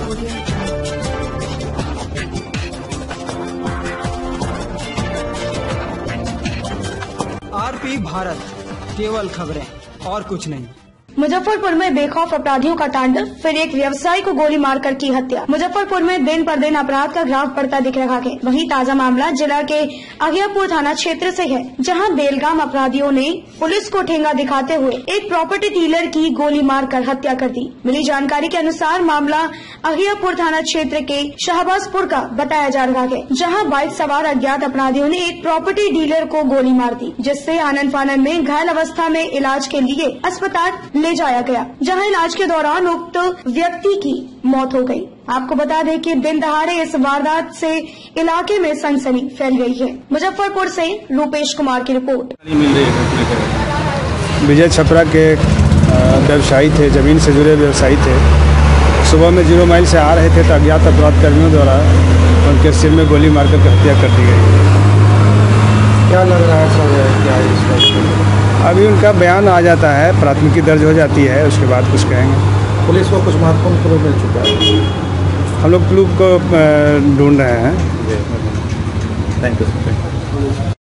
RP Bharat, केवल खबरें और कुछ नहीं। मुजफ्फरपुर में बेखौफ अपराधियों का तांडव, फिर एक व्यवसायी को गोली मारकर की हत्या। मुजफ्फरपुर में दिन पर दिन अपराध का ग्राफ बढ़ता दिख रहा है। वहीं ताजा मामला जिला के अहियापुर थाना क्षेत्र से है, जहां बेलगाम अपराधियों ने पुलिस को ठेंगा दिखाते हुए एक प्रॉपर्टी डीलर की गोली मारकर हत्या कर दी। मिली जानकारी के अनुसार मामला अहियापुर थाना क्षेत्र के शाहबाजपुर का बताया जा रहा है, जहाँ बाइक सवार अज्ञात अपराधियों ने एक प्रॉपर्टी डीलर को गोली मार दी, जिससे आनन फानन में घायल अवस्था में इलाज के लिए अस्पताल ले जाया गया, जहां इलाज के दौरान उक्त व्यक्ति की मौत हो गई। आपको बता दें कि दिन दहाड़े इस वारदात से इलाके में सनसनी फैल गई है। मुजफ्फरपुर से रूपेश कुमार की रिपोर्ट। विजय छपरा के व्यवसायी थे, जमीन से जुड़े व्यवसायी थे। सुबह में 0 माइल से आ रहे थे तो अज्ञात अपराध कर्मियों द्वारा उनके सिर में गोली मारकर हत्या कर दी गई। क्या लग रहा है सर, क्या है? अभी उनका बयान आ जाता है, प्राथमिकी दर्ज हो जाती है, उसके बाद कुछ कहेंगे। पुलिस को कुछ महत्वपूर्ण क्लू मिल चुका है? हम लोग क्लू को ढूंढ रहे हैं। Thank you.